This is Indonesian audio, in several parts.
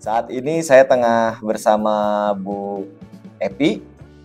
Saat ini saya tengah bersama Bu Epi,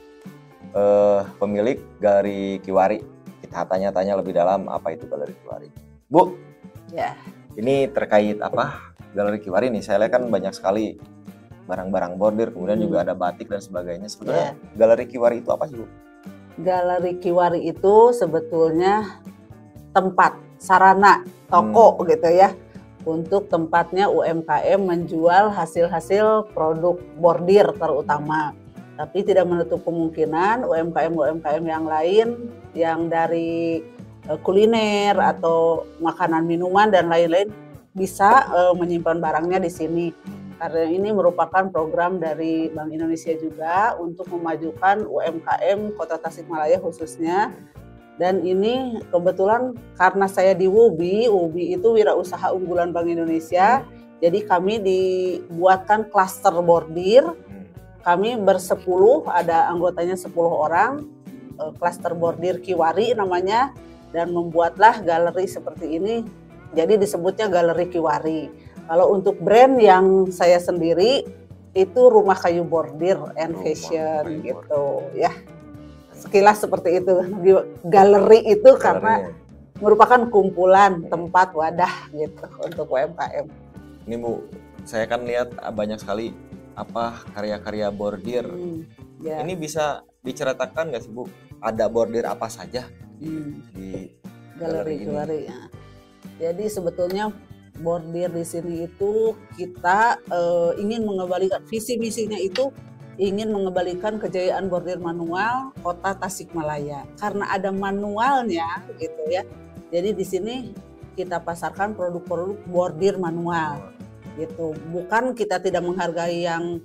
pemilik Galeri Kiwari. Kita tanya-tanya lebih dalam apa itu Galeri Kiwari. Bu, Ya. ini terkait apa Galeri Kiwari nih? Saya lihat kan banyak sekali barang-barang bordir, kemudian juga ada batik dan sebagainya. Sebetulnya Galeri Kiwari itu apa sih, Bu? Galeri Kiwari itu sebetulnya tempat, sarana, toko gitu ya. Untuk tempatnya UMKM menjual hasil-hasil produk bordir terutama. Tapi tidak menutup kemungkinan UMKM yang lain yang dari kuliner atau makanan minuman dan lain-lain bisa menyimpan barangnya di sini. Karena ini merupakan program dari Bank Indonesia juga untuk memajukan UMKM Kota Tasikmalaya khususnya. Dan ini kebetulan karena saya di WUBI itu wirausaha unggulan Bank Indonesia. Jadi kami dibuatkan klaster bordir. Kami bersepuluh, ada anggotanya 10 orang. Klaster bordir Kiwari namanya. Dan membuatlah galeri seperti ini. Jadi disebutnya Galeri Kiwari. Kalau untuk brand yang saya sendiri itu Rumah Kayu Bordir and Fashion gitu ya. Sekilas seperti itu. Galeri itu karena merupakan kumpulan tempat wadah gitu untuk UMKM. Ini Bu, saya kan lihat banyak sekali apa karya-karya bordir. Ya. Ini bisa diceritakan nggak sih Bu? Ada bordir apa saja di Galeri Kiwari ya. Jadi sebetulnya bordir di sini itu kita ingin mengembalikan visi misinya itu ingin mengembalikan kejayaan bordir manual Kota Tasikmalaya. Karena ada manualnya gitu ya. Jadi di sini kita pasarkan produk-produk bordir manual gitu. Bukan kita tidak menghargai yang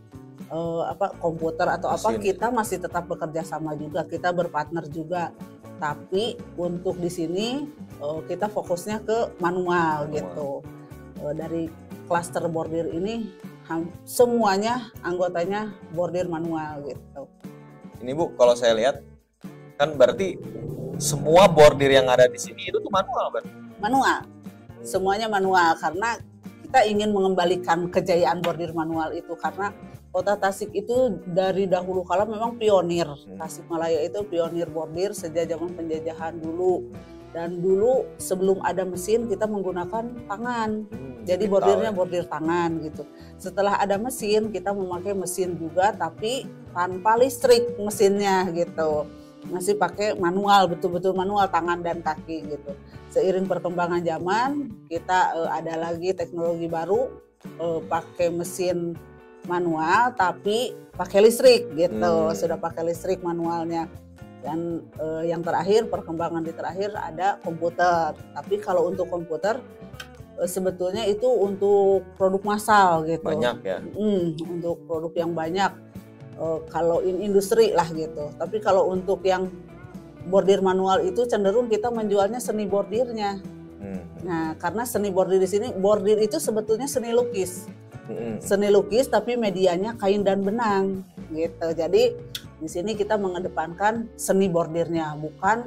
komputer atau apa, kita masih tetap bekerja sama juga, kita berpartner juga. Tapi untuk di sini kita fokusnya ke manual gitu. Dari klaster bordir ini semuanya anggotanya bordir manual gitu. Ini Bu, kalau saya lihat kan berarti semua bordir yang ada di sini itu tuh manual, Bang? Manual, semuanya manual karena kita ingin mengembalikan kejayaan bordir manual itu karena Kota Tasik itu dari dahulu kala memang pionir. Tasikmalaya itu pionir bordir sejak zaman penjajahan dulu. Dan dulu sebelum ada mesin kita menggunakan tangan. Jadi bordirnya bordir tangan gitu. Setelah ada mesin kita memakai mesin juga tapi tanpa listrik mesinnya gitu. Masih pakai manual, betul-betul manual tangan dan kaki gitu. Seiring perkembangan zaman kita ada lagi teknologi baru pakai mesin manual tapi pakai listrik gitu. Sudah pakai listrik manualnya. Dan yang terakhir, perkembangan di terakhir ada komputer. Tapi kalau untuk komputer sebetulnya itu untuk produk massal gitu. Banyak ya? Untuk produk yang banyak. Kalau industri lah gitu. Tapi kalau untuk yang bordir manual itu cenderung kita menjualnya seni bordirnya. Nah, karena seni bordir di sini, bordir itu sebetulnya seni lukis. Seni lukis tapi medianya kain dan benang gitu. Jadi di sini kita mengedepankan seni bordirnya, bukan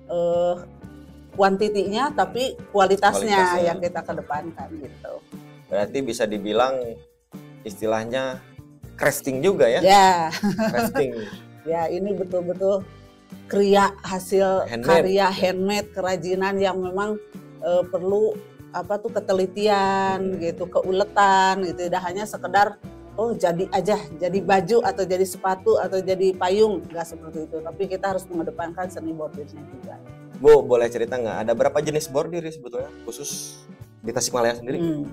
kuantitinya tapi kualitasnya yang kita kedepankan gitu. Berarti bisa dibilang istilahnya crafting juga ya? Ya. Crafting. Ya, ini betul-betul karya hasil karya handmade, kerajinan yang memang perlu ketelitian gitu, keuletan gitu. Tidak hanya sekedar jadi aja, jadi baju atau jadi sepatu atau jadi payung, nggak seperti itu. Tapi kita harus mengedepankan seni bordirnya juga. Bu, boleh cerita nggak? Ada berapa jenis bordir sebetulnya khusus di Tasikmalaya sendiri?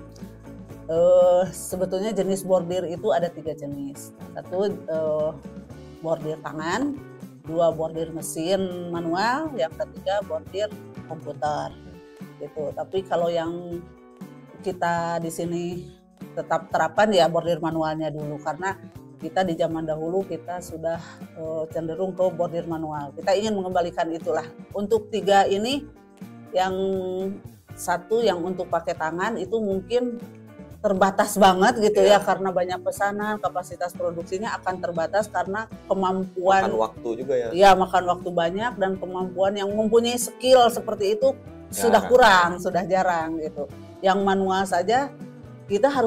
Sebetulnya jenis bordir itu ada 3 jenis. Satu bordir tangan, 2 bordir mesin manual, yang ketiga bordir komputer. Gitu. Tapi kalau yang kita di sini tetap terapkan ya bordir manualnya dulu karena kita di zaman dahulu kita sudah cenderung ke bordir manual. Kita ingin mengembalikan itulah. Untuk 3 ini, yang satu yang untuk pakai tangan itu mungkin terbatas banget gitu ya karena banyak pesanan, kapasitas produksinya akan terbatas karena kemampuan makan waktu juga ya. Iya, makan waktu banyak dan kemampuan yang mempunyai skill seperti itu sudah kurang, sudah jarang gitu. Yang manual saja kita harus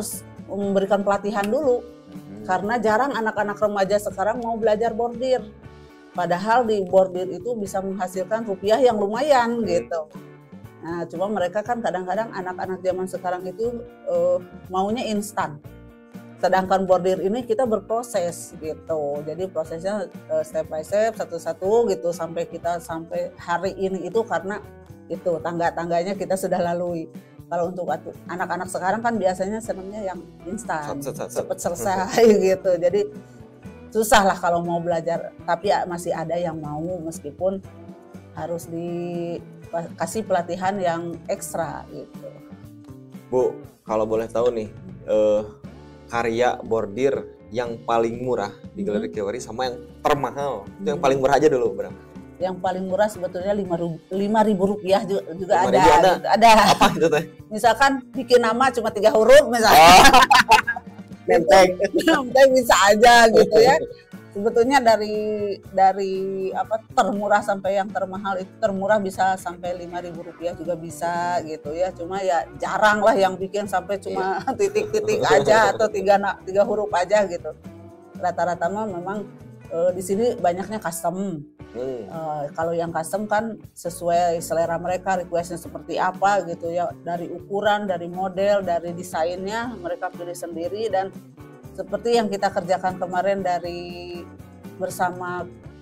memberikan pelatihan dulu. Karena jarang anak-anak remaja sekarang mau belajar bordir. Padahal di bordir itu bisa menghasilkan rupiah yang lumayan gitu. Nah, cuma mereka kan kadang-kadang anak-anak zaman sekarang itu maunya instan. Sedangkan bordir ini kita berproses gitu. Jadi prosesnya step by step, satu-satu gitu sampai hari ini itu karena itu tangga-tangganya kita sudah lalui. Kalau untuk anak-anak sekarang kan biasanya senangnya yang instan, cepat selesai gitu. Jadi susah lah kalau mau belajar. Tapi ya masih ada yang mau meskipun harus dikasih pelatihan yang ekstra gitu. Bu, kalau boleh tahu nih, karya bordir yang paling murah di Galeri Kiwari sama yang termahal, itu yang paling murah aja dulu berapa? Yang paling murah sebetulnya Rp5.000 juga ada. Gitu. Ada. Apa itu teh? Misalkan bikin nama cuma 3 huruf misalnya. Nenteng. Nenteng bisa aja gitu ya. Sebetulnya dari apa termurah sampai yang termahal itu termurah bisa sampai Rp5.000 juga bisa gitu ya. Cuma ya jarang lah yang bikin sampai cuma titik-titik aja atau tiga huruf aja gitu. Rata-rata mah memang di sini banyaknya custom. Kalau yang custom kan sesuai selera mereka, requestnya seperti apa gitu ya, dari ukuran, dari model, dari desainnya mereka pilih sendiri. Dan seperti yang kita kerjakan kemarin dari bersama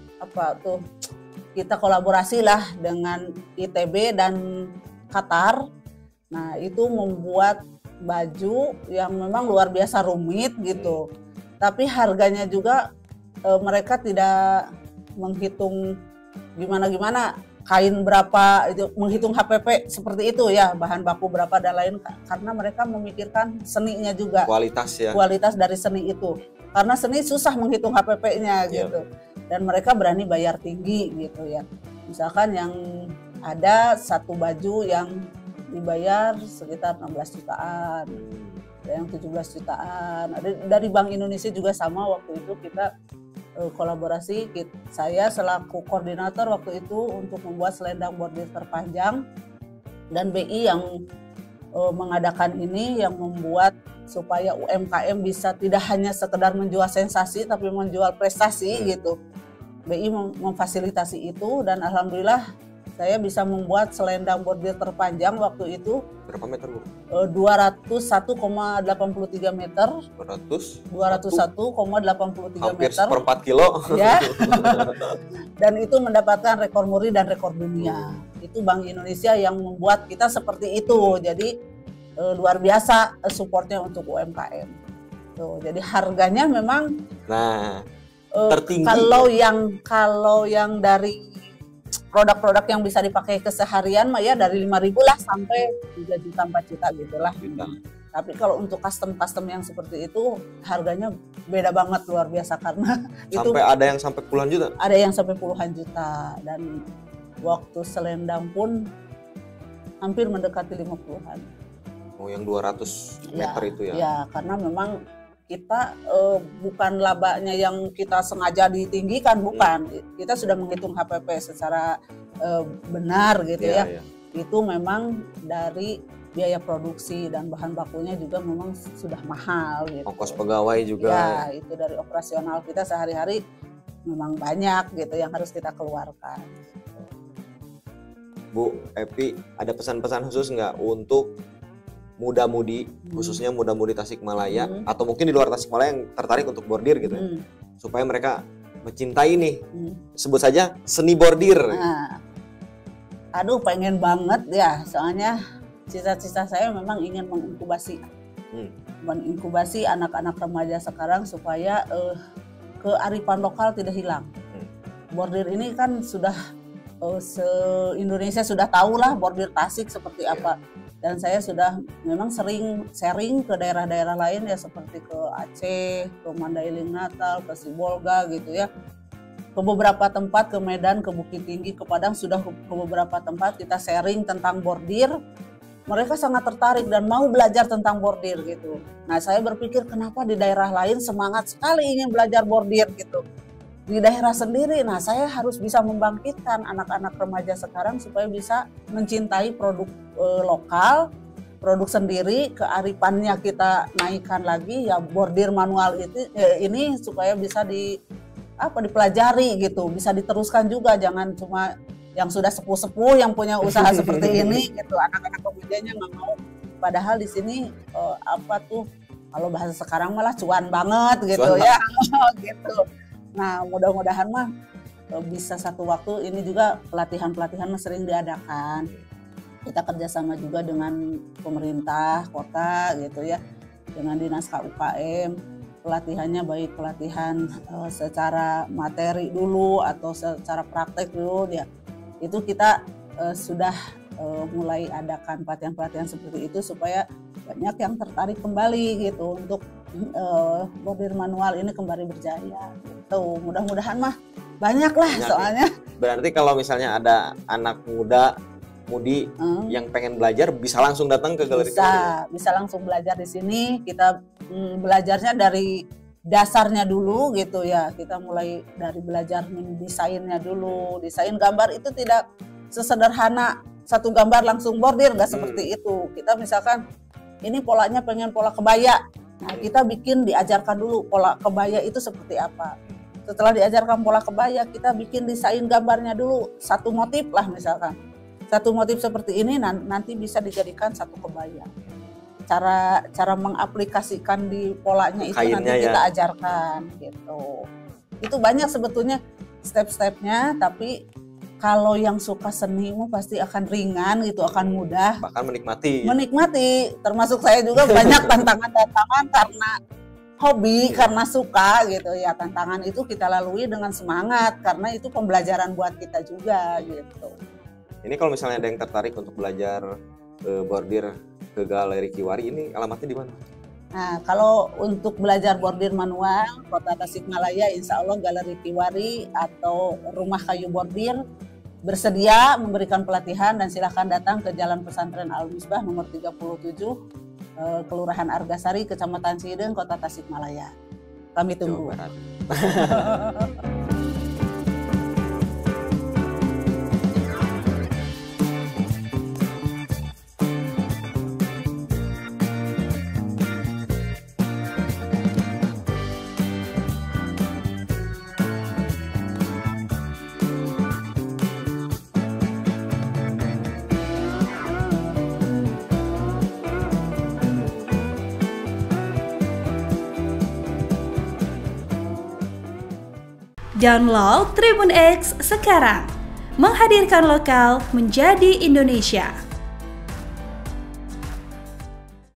kita kolaborasi lah dengan ITB dan Qatar. Nah itu membuat baju yang memang luar biasa rumit gitu, tapi harganya juga mereka tidak menghitung gimana kain berapa, itu menghitung HPP seperti itu ya, bahan baku berapa dan lain, karena mereka memikirkan seninya juga, kualitas dari seni itu, karena seni susah menghitung HPP-nya gitu. Dan mereka berani bayar tinggi gitu ya. Misalkan yang ada satu baju yang dibayar sekitar 16 jutaan, ada yang 17 jutaan. Dari Bank Indonesia juga sama, waktu itu kita kolaborasi, saya selaku koordinator waktu itu untuk membuat selendang bordir terpanjang, dan BI yang mengadakan ini, yang membuat supaya UMKM bisa tidak hanya sekedar menjual sensasi tapi menjual prestasi gitu. BI memfasilitasi itu, dan alhamdulillah saya bisa membuat selendang bordir terpanjang waktu itu. Berapa meter, Bu? 201,83 meter. 201,83 hampir meter. Hampir 4 kilo. Ya. Dan itu mendapatkan rekor muri dan rekor dunia. Itu Bank Indonesia yang membuat kita seperti itu. Jadi luar biasa supportnya untuk UMKM. Tuh, jadi harganya memang tertinggi. Kalau yang dari produk-produk yang bisa dipakai keseharian mah ya dari 5.000 lah sampai 3 juta 4 juta gitulah. Tapi kalau untuk custom yang seperti itu harganya beda banget, luar biasa, karena sampai ada yang sampai puluhan juta. Ada yang sampai puluhan juta, dan waktu selendang pun hampir mendekati 50-an. Oh, yang 200 meter itu ya? Ya, karena memang kita bukan labanya yang kita sengaja ditinggikan, bukan. Kita sudah menghitung HPP secara benar gitu ya. Itu memang dari biaya produksi dan bahan bakunya juga memang sudah mahal gitu. Ongkos pegawai juga. Ya, itu dari operasional kita sehari-hari memang banyak gitu yang harus kita keluarkan. Bu Epi, ada pesan-pesan khusus nggak untuk muda-mudi, khususnya muda-mudi Tasikmalaya, atau mungkin di luar Tasikmalaya yang tertarik untuk bordir gitu ya, supaya mereka mencintai nih, sebut saja seni bordir. Nah, aduh pengen banget ya, soalnya cita-cita saya memang ingin menginkubasi anak-anak remaja sekarang supaya kearifan lokal tidak hilang. Bordir ini kan sudah se-Indonesia sudah tahu lah bordir Tasik seperti apa. Dan saya sudah memang sering sharing ke daerah-daerah lain ya, seperti ke Aceh, ke Mandailing Natal, ke Sibolga gitu ya. Ke beberapa tempat, ke Medan, ke Bukit Tinggi, ke Padang, sudah ke beberapa tempat kita sharing tentang bordir. Mereka sangat tertarik dan mau belajar tentang bordir gitu. Nah, saya berpikir kenapa di daerah lain semangat sekali ingin belajar bordir gitu. Di daerah sendiri, nah saya harus bisa membangkitkan anak-anak remaja sekarang supaya bisa mencintai produk lokal produk sendiri, kearifannya kita naikkan lagi ya. Bordir manual ini supaya bisa dipelajari gitu, bisa diteruskan juga, jangan cuma yang sudah sepuh-sepuh yang punya usaha seperti ini gitu, anak-anak pemudanya nggak mau. Padahal di sini kalau bahasa sekarang malah cuan banget gitu ya. Gitu. Nah, mudah-mudahan mah bisa satu waktu ini juga pelatihan-pelatihan sering diadakan. Kita kerjasama juga dengan pemerintah kota gitu ya, dengan dinas KUKM. Pelatihannya baik pelatihan secara materi dulu atau secara praktek dulu ya. Itu kita sudah mulai adakan pelatihan-pelatihan seperti itu supaya banyak yang tertarik kembali gitu untuk bordir manual ini kembali berjaya gitu. Mudah-mudahan mah banyak lah soalnya. Berarti kalau misalnya ada anak mudi yang pengen belajar bisa langsung datang ke galeri Kiwari? Bisa langsung belajar di sini. Kita belajarnya dari dasarnya dulu gitu ya. Kita mulai dari belajar mendesainnya dulu. Desain gambar itu tidak sesederhana satu gambar langsung bordir, nggak seperti itu. Kita misalkan ini polanya pengen pola kebaya. Nah, kita diajarkan dulu pola kebaya itu seperti apa. Setelah diajarkan pola kebaya, kita bikin desain gambarnya dulu, satu motif lah misalkan. Satu motif seperti ini nanti bisa dijadikan satu kebaya. Cara mengaplikasikan di polanya itu nanti kita ajarkan gitu. Itu banyak sebetulnya step-stepnya, tapi kalau yang suka seni pasti akan ringan gitu, akan mudah. Bahkan menikmati. Menikmati, termasuk saya juga banyak tantangan-tantangan karena hobi, karena suka gitu ya. Tantangan itu kita lalui dengan semangat karena itu pembelajaran buat kita juga gitu. Ini kalau misalnya ada yang tertarik untuk belajar bordir ke Galeri Kiwari, ini alamatnya di mana? Nah, kalau untuk belajar bordir manual, Kota Tasikmalaya, insya Allah Galeri Kiwari atau Rumah Kayu Bordir bersedia memberikan pelatihan, dan silakan datang ke Jalan Pesantren Al-Misbah nomor 37, Kelurahan Argasari, Kecamatan Cihideung, Kota Tasikmalaya. Kami tunggu. Download Tribun X sekarang, menghadirkan lokal menjadi Indonesia.